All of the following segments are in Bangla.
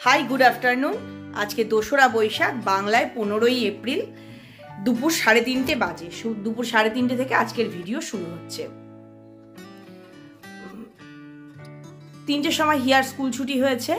High, good afternoon. আজকে 2রা বৈশাখ, বাংলায় 15ই এপ্রিল, দুপুর 3:30 বাজে। দুপুর 3:30 থেকে আজকের ভিডিও শুরু হচ্ছে। 3টের সময় হিয়ার স্কুল ছুটি হয়েছে,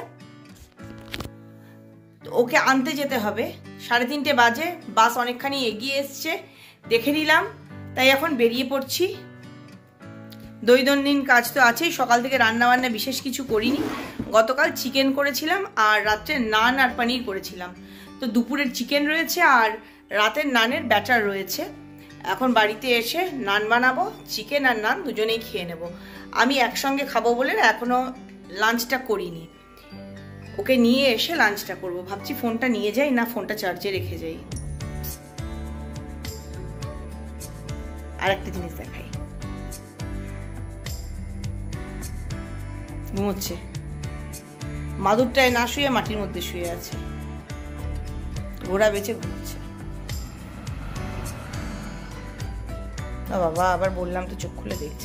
ওকে আনতে যেতে হবে। 3:30 বাজে, বাস অনেকখানি এগিয়ে এসছে, দেখে নিলাম, তাই এখন বেরিয়ে পড়ছি। দৈনন্দিন কাজ তো আছেই। সকাল থেকে রান্না বান্না বিশেষ কিছু করিনি। গতকাল চিকেন করেছিলাম আর রাত্রে নান আর পনির করেছিলাম। তো দুপুরের চিকেন রয়েছে আর রাতের নানের ব্যাটার রয়েছে। এখন বাড়িতে এসে নান বানাবো, চিকেন আর নান দুজনেই খেয়ে নেব। আমি একসঙ্গে খাবো বলে এখনো লাঞ্চটা করিনি। ওকে নিয়ে এসে লাঞ্চটা করব। ভাবছি ফোনটা নিয়ে যাই না ফোনটা চার্জে রেখে যাই। আর একটা জিনিস দেখাই, ঘুমোচ্ছে। মাদুরটায় না শুয়ে মাটির মধ্যে শুয়ে আছে, ঘোড়া বেঁচে ঘুমোচ্ছে। বাবা, আবার বললাম তো চোখ খুলে দেখছে।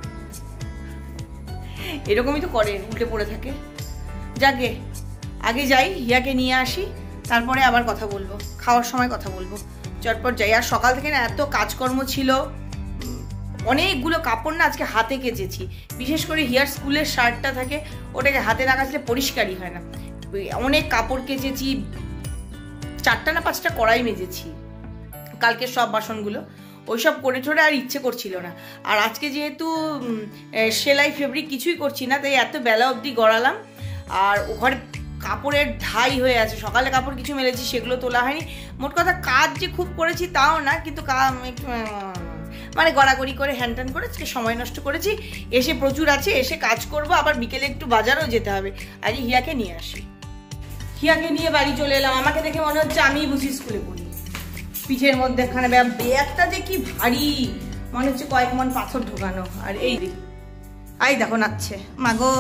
এরকমই তো করে, উল্টে পড়ে থাকে। যাকে আগে যাই, হিয়াকে নিয়ে আসি, তারপরে আবার কথা বলবো, খাওয়ার সময় কথা বলবো। চটপট যাই। আর সকাল থেকে না এত কাজকর্ম ছিল, অনেকগুলো কাপড় না আজকে হাতে কেচেছি। বিশেষ করে হিয়ার স্কুলের শার্টটা থাকে, ওটাকে হাতে না কাচলে পরিষ্কারই হয় না। অনেক কাপড় কেচেছি, 4টা না 5টা কড়াই মেজেছি কালকে সব বাসনগুলো। ওইসব করে ঠোরে আর ইচ্ছে করছিল না। আর আজকে যেহেতু সেলাই ফেব্রিক কিছুই করছি না, তাই এত বেলা অবধি গড়ালাম। আর ওখানে কাপড়ের ঢাই হয়ে আছে। সকালে কাপড় কিছু মেলেছি, সেগুলো তোলা হয়নি। মোট কথা কাজ যে খুব করেছি তাও না, কিন্তু মানে গড়াগড়ি করে হ্যান ট্যান করে আজকে সময় নষ্ট করেছি। এসে প্রচুর আছে, এসে কাজ করব, আবার বিকেলে একটু বাজারও যেতে হবে। আজ হিয়াকে নিয়ে আসি। হিয়াকে নিয়ে বাড়ি চলে এলাম। আমাকে দেখে মনে হচ্ছে আমি বুঝি স্কুলে পড়ি। পিঠের মধ্যে এখানে ব্যাগটা যে কি ভারী, মনে হচ্ছে কয়েক মন পাথর ঢোকানো। আর এই দেখো নাচছে। মাগো,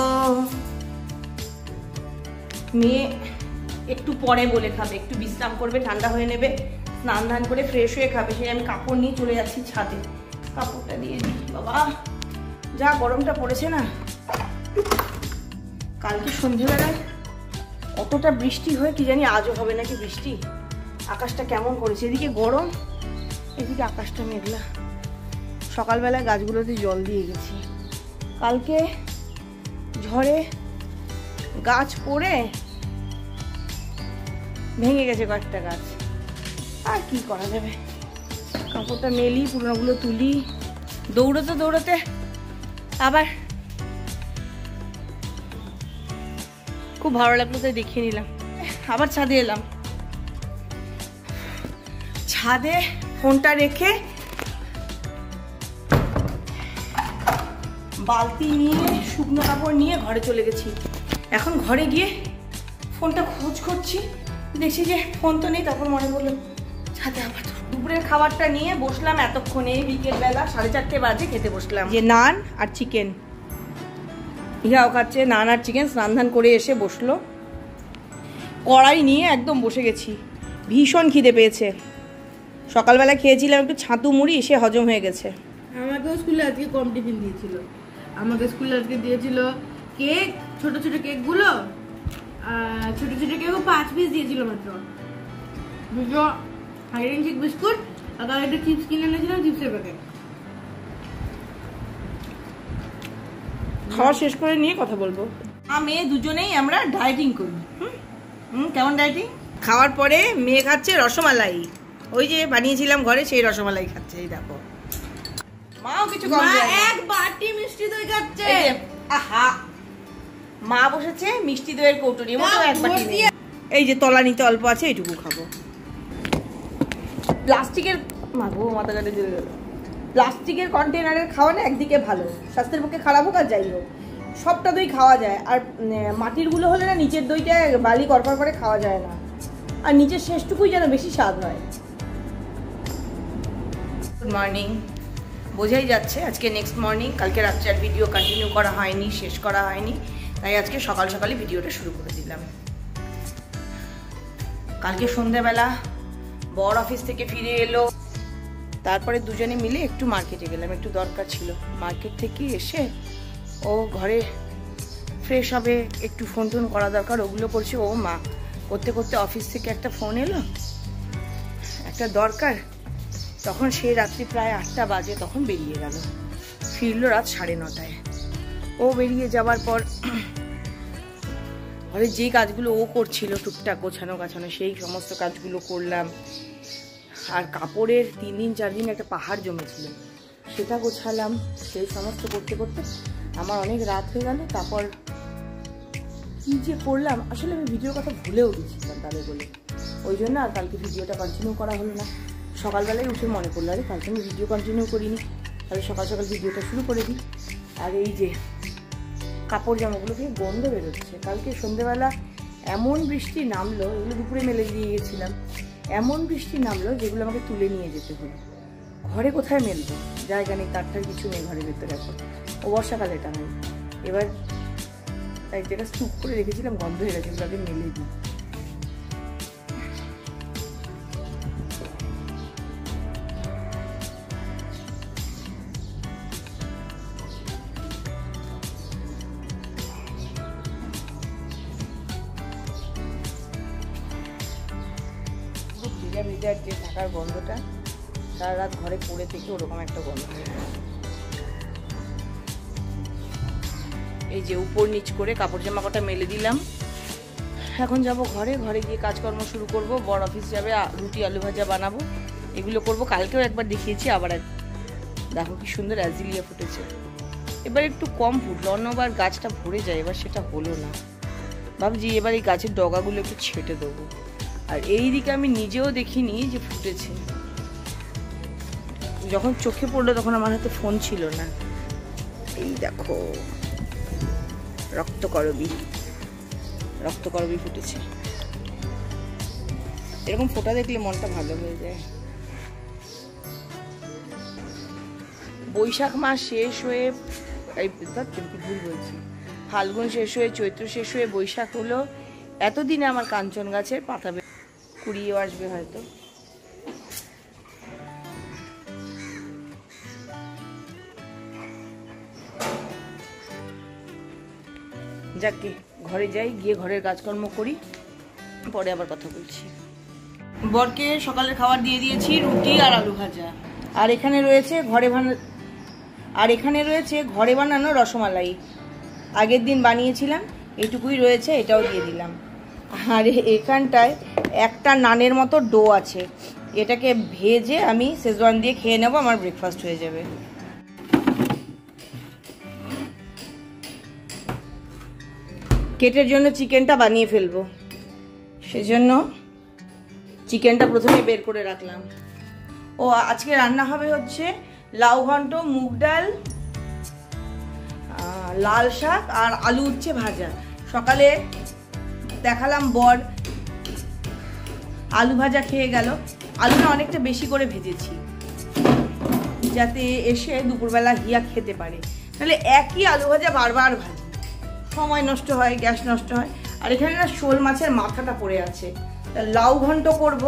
মেয়ে একটু পরে বলে খাবে, একটু বিশ্রাম করবে, ঠান্ডা হয়ে নেবে, স্নান ধান করে ফ্রেশ হয়ে খাবে। সেই আমি কাপড় নিয়ে চলে যাচ্ছি ছাদে। কাপড়টা দিয়ে দিই। বাবা, যা গরমটা পড়েছে না। কালকে সন্ধ্যেবেলায় অতটা বৃষ্টি হয়ে কি জানি আজও হবে নাকি বৃষ্টি। আকাশটা কেমন করেছে, এদিকে গরম, এদিকে আকাশটা মেঘলা। সকালবেলায় গাছগুলোতে জল দিয়ে গেছি। কালকে ঝড়ে গাছ পড়ে ভেঙে গেছে কয়েকটা গাছ। আর কি করা যাবে, কাপড়টা মেলি, পুরোনোগুলো তুলি। দৌড়তে দৌড়তে আবার খুব ভালো লাগলো, তাই দেখিয়ে নিলাম। আবার ছাদে এলাম। ছাদে ফোনটা রেখে বালতি নিয়ে শুকনো কাপড় নিয়ে ঘরে চলে গেছি। এখন ঘরে গিয়ে ফোনটা খোঁজ করছি, দেখছি যে ফোন তো নেই। তখন মনে পড়লো ছাদে আবার। দুপুরের খাবারটা নিয়ে বসলাম এতক্ষণে, বিকেলবেলা 4:30 বাজে খেতে বসলাম। যে নান আর চিকেন, ইহাও খাচ্ছে নান আর চিকেন। স্নান ধান করে এসে বসলো, কড়াই নিয়ে একদম বসে গেছি। ভীষণ খিদে পেয়েছে। সকালবেলা খেয়েছিলাম একটু ছাতু মুড়ি, এসে হজম হয়ে গেছে। আমাকেও স্কুলে আজকে কম টিফিন দিয়েছিল। আমাকে স্কুলে আজকে দিয়েছিল কেক, ছোট ছোট কেকগুলো, ছোট ছোট কেকও 5 পিস দিয়েছিল মাত্র। দুটো হাইড এন্ড সিক বিস্কুট আর তার একটা চিপস কিনে এনেছিলাম, চিপসের প্যাকেট। খাওয়া শেষ করে নিয়ে কথা বলবো। আমি দুজনেই আমরা ডায়েটিং করি। কেমন ডায়েটিং? খাওয়ার পরে মেয়ে খাচ্ছে রসমালাই, ওই যে বানিয়েছিলাম ঘরে, সেই রসমালাই খাচ্ছে। এই দেখো, মাও কিছু কম দেয় না। এক বাটি মিষ্টি দই খাচ্ছে। আহা, মা বসেছে মিষ্টি দইয়ের কৌটুরি, মোটেও এক বাটি নেই। এই যে তলানিতে অল্প আছে, এইটুকু খাবো। প্লাস্টিকের, মাগো মাথা কাটে জ্বলে গেল। প্লাস্টিকের কন্টেনারের খাওয়া না একদিকে ভালো, স্বাস্থ্যের পক্ষে খারাপ হোক আর যাই হোক, সবটা দই খাওয়া যায়। আর মাটির গুলো হলে না নিচের দইটা বালি করকর করে খাওয়া যায় না, আর নিচের শেষটুকুই যেন বেশি স্বাদ হয়। Good morning. বোঝাই যাচ্ছে আজকে নেক্সট মর্নিং। কালকে রাত্রে আর ভিডিও কন্টিনিউ করা হয়নি, শেষ করা হয়নি, তাই আজকে সকাল সকালে ভিডিওটা শুরু করে দিলাম। কালকে সন্ধ্যাবেলা বর অফিস থেকে ফিরে এলো, তারপরে দুজনে মিলে একটু মার্কেটে গেলাম, একটু দরকার ছিল। মার্কেট থেকে এসে ও ঘরে ফ্রেশ হবে, একটু ফোন টোন করা দরকার, ওগুলো করছে। ও মা, করতে করতে অফিস থেকে একটা ফোন এলো, একটা দরকার। তখন সেই রাত্রি প্রায় 8টা বাজে, তখন বেরিয়ে গেল, ফিরলো রাত 9:30টায়। ও বেরিয়ে যাওয়ার পর ঘরে যেই কাজগুলো ও করছিল টুকটাক গোছানো গাছানো, সেই সমস্ত কাজগুলো করলাম। আর কাপড়ের 3 দিন 4 দিন একটা পাহাড় জমেছিল, সেটা গোছালাম। সেই সমস্ত করতে করতে আমার অনেক রাত হয়ে গেল। তারপর কি যে করলাম, আসলে আমি ভিডিওর কথা ভুলেও গেছিলাম তাদের বলে, ওই জন্য আর কালকে ভিডিওটা কন্টিনিউ করা হলো না। সকালবেলায় উঠে মনে পড়লো, আরে কালকে আমি ভিডিও কন্টিনিউ করিনি, তাহলে সকাল সকাল ভিডিওটা শুরু করে দিই। আর এই যে কাপড় জামাগুলো থেকে গন্ধ বেরোচ্ছে। কালকে সন্ধ্যেবেলা এমন বৃষ্টি নামলো, এগুলো দুপুরে মেলে দিয়ে গেছিলাম, এমন বৃষ্টি নামলো যেগুলো আমাকে তুলে নিয়ে যেতে হলো। ঘরে কোথায় মেলবো, জায়গা নেই, তারটার কিছু নেই ঘরের ভেতরে। এখন ও বর্ষাকালে এটা নেই, এবার তাই যেটা স্তূপ করে রেখেছিলাম গন্ধ হয়ে গেছে, এগুলোকে মেলে দিই। ভিজা ভিজার যে থাকার গন্ধটা, সারা রাত ঘরে পড়ে থেকে ওরকম একটা গন্ধ হয়ে গেছে। এই যে উপর নিচ করে কাপড় জামা কটা মেলে দিলাম। এখন যাব ঘরে, ঘরে গিয়ে কাজকর্ম শুরু করব। বড় অফিস যাবে, রুটি আলু ভাজা বানাবো, এগুলো করব। কালকেও একবার দেখিয়েছি, আবার দেখো কি সুন্দর অ্যাজিলিয়া ফুটেছে। এবার একটু কম ফুটলো, অন্যবার গাছটা ভরে যায়, এবার সেটা হলো না। ভাবছি এবার এই গাছের ডগাগুলো একটু ছেটে দেবো। আর এই দিকে আমি নিজেও দেখিনি যে ফুটেছে, যখন চোখে পড়লো তখন আমার হাতে ফোন ছিল না। এই দেখো রক্তকরবী, রক্তকরবী ফুটেছে। এরকম ফোটা দেখলে মনটা ভালো হয়ে যায়। বৈশাখ মাস শেষ হয়ে, ভুল বলছি, ফাল্গুন শেষ হয়ে চৈত্র শেষ হয়ে বৈশাখ হলো। এতদিনে আমার কাঞ্চন গাছের পাতা কুড়িয়েও আসবে হয়তো। যাকে ঘরে যাই, গিয়ে ঘরের কাজকর্ম করি, পরে আবার কথা বলছি। বরকে সকালের খাবার দিয়ে দিয়েছি, রুটি আর আলু ভাজা। আর এখানে রয়েছে ঘরে বানানো রসমালাই, আগের দিন বানিয়েছিলাম, এইটুকুই রয়েছে, এটাও দিয়ে দিলাম। আর এখানটায় একটা নানের মতো ডো আছে, এটাকে ভেজে আমি শেজওয়ান দিয়ে খেয়ে নেবো, আমার ব্রেকফাস্ট হয়ে যাবে। কেটের জন্য চিকেনটা বানিয়ে ফেলবো, সেজন্য চিকেনটা প্রথমে বের করে রাখলাম। ও আজকে রান্না হবে হচ্ছে লাউ ঘন্ট, মুগ ডাল, লাল শাক আর আলু উচ্ছে ভাজা। সকালে দেখালাম বর আলু ভাজা খেয়ে গেল। আলুটা অনেকটা বেশি করে ভেজেছি যাতে এসে দুপুরবেলা হিয়া খেতে পারে, তাহলে একই আলু ভাজা বারবার ভাজি, সময় নষ্ট হয়, গ্যাস নষ্ট হয়। আর এখানে না শোল মাছের মাথাটা পড়ে আছে, তা লাউ ঘন্ট করব।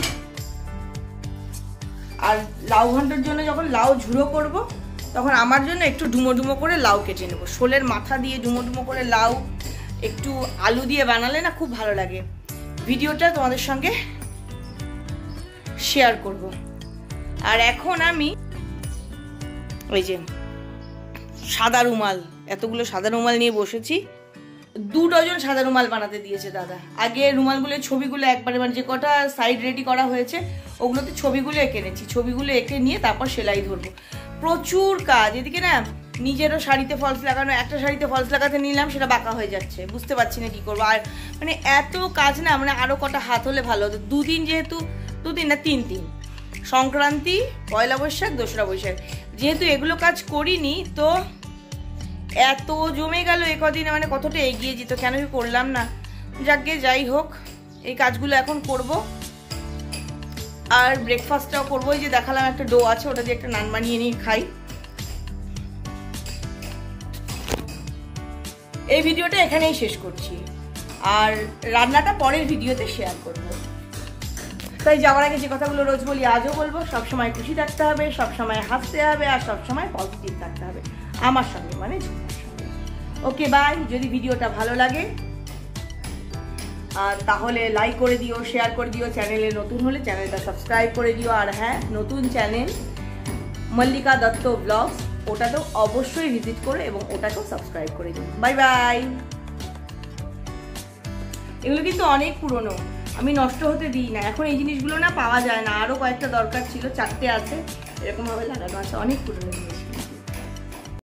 আর লাউ ঘন্টের জন্য যখন লাউ ঝুড়ো করব, তখন আমার জন্য একটু ডুমো ডুমো করে লাউ কেটে নেব। শোলের মাথা দিয়ে ডুমো ডুমো করে লাউ একটু আলু দিয়ে বানালে না খুব ভালো লাগে। ভিডিওটা তোমাদের সঙ্গে শেয়ার করব। আর এখন আমি ওই যে সাদা রুমাল, এতগুলো সাদা রুমাল নিয়ে বসেছি। 2 ডজন সাদা রুমাল বানাতে দিয়েছে দাদা। আগে রুমালগুলোর ছবিগুলো একবারে, মানে যে কটা সাইড রেডি করা হয়েছে ওগুলোতে ছবিগুলো এঁকে নিয়েছি, ছবিগুলো এঁকে নিয়ে তারপর সেলাই ধরবো। প্রচুর কাজ এদিকে না, নিজেরও শাড়িতে ফলস লাগানো, একটা শাড়িতে ফলস লাগাতে নিলাম, সেটা বাঁকা হয়ে যাচ্ছে, বুঝতে পারছি না কি করবো। আর মানে এত কাজ না, মানে আরো কটা হাত হলে ভালো হতো। 2 দিন, যেহেতু 2 দিন না 3 দিন, সংক্রান্তি, পয়লা বৈশাখ, 2রা বৈশাখ, যেহেতু এগুলো কাজ করিনি, তো এত জমে গেল একদিনে, মানে কতটা এগিয়ে যেত, কেন কি করলাম না। যাকে যাই হোক, এই কাজগুলো এখন করব। আর ব্রেকফাস্টটাও করবো। এই যে দেখালাম একটা ডো আছে, ওটা দিয়ে একটা নান বানিয়ে নিয়ে খাই। এই ভিডিওটা এখানেই শেষ করছি, আর রান্নাটা পরের ভিডিওতে শেয়ার করব। তাই যাওয়ার আগে যে কথাগুলো রোজ বলি আজও বলবো, সবসময় খুশি থাকতে হবে, সবসময় হাসতে হবে, আর সবসময় পজিটিভ থাকতে হবে আমার সঙ্গে, মানে ঝুমার সঙ্গে। Okay bye. যদি ভিডিওটা ভালো লাগে আর তাহলে লাইক করে দিও, শেয়ার করে দিও, চ্যানেলে নতুন হলে চ্যানেলটা সাবস্ক্রাইব করে দিও। আর হ্যাঁ, নতুন চ্যানেল মল্লিকা দত্ত ব্লগস, ওটাতেও অবশ্যই ভিজিট করো এবং ওটাকেও সাবস্ক্রাইব করে দিও। Bye bye. এগুলো কিন্তু অনেক পুরনো, আমি নষ্ট হতে দিই না। এখন এই জিনিসগুলো না পাওয়া যায় না, আরও কয়েকটা দরকার ছিল, 4টে আছে এরকমভাবে লাগানো আছে, অনেক পুরনো জিনিস।